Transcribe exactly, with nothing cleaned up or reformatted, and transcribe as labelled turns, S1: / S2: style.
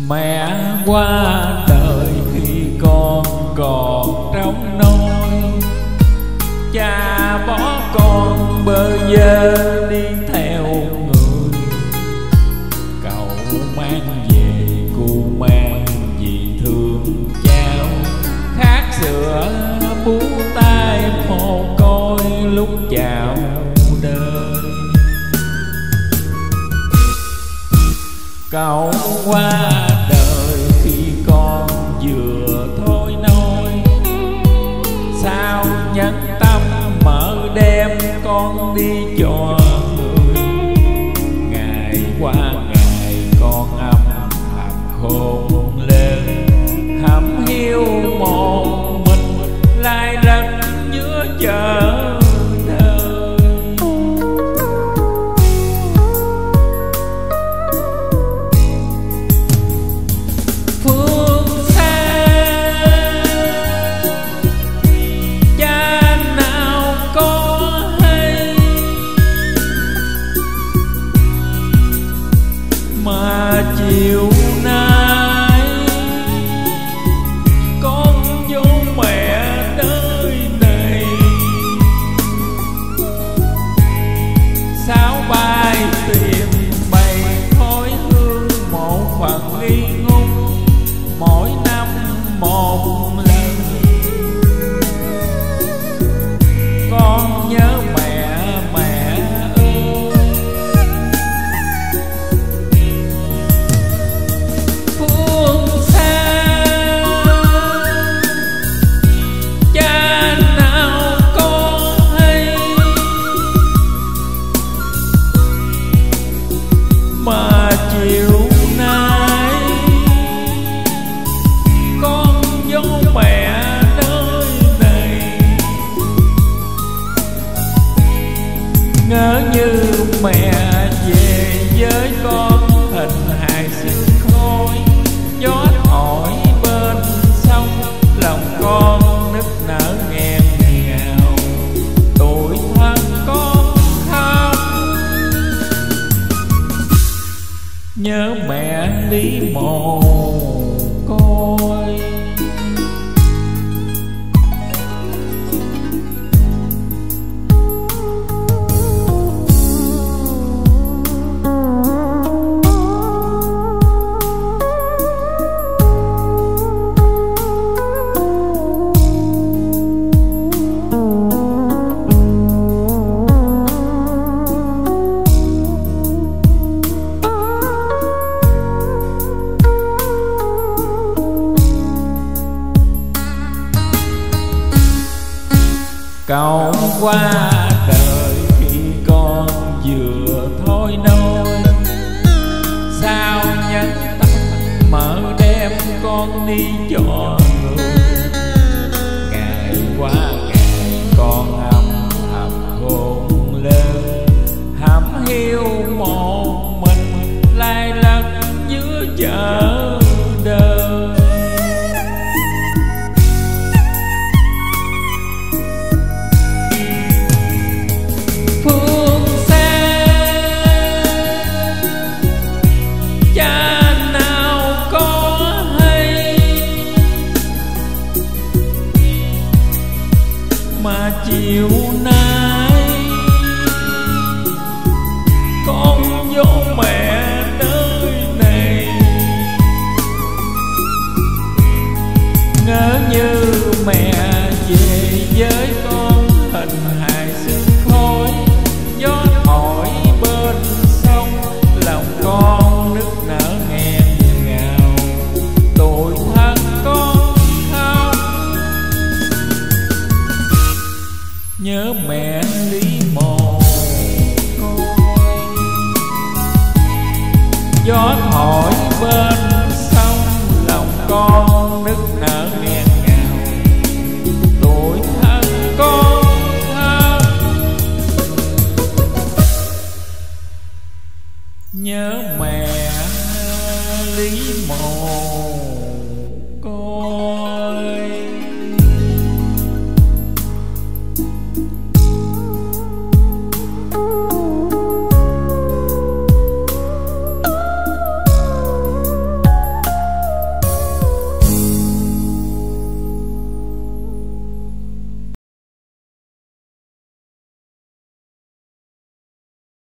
S1: Mẹ qua đời khi con còn trong nôi, cha bỏ con bơ vơ đi theo người. Cậu mang về cu mang vì thương cháu, khát sữa bú tay mồ côi lúc chào đời. Cậu qua đời khi con vừa thôi nôi, sao nhẫn tâm mở đem con đi cho người. Ngày qua ngày con âm thầm khôn lên, hẩm hiu một mình lại rất nhớ chờ. Mà chiều nay con vô mẹ nơi này, sao bay tìm bày khói hương một phần nghi ngút, mỗi năm một lần. Con nhớ mẹ mẹ ơi, phương xa cha nào có hay, mà chiều nay con vô mẹ nơi này. Ngỡ như mẹ về với con hình hài sương khói, gió thổi bên sông lòng con nức nở nghẹn ngào. Tuổi thân con khóc nhớ mẹ lý mồ côi. Cậu qua đời khi con vừa thôi nôi,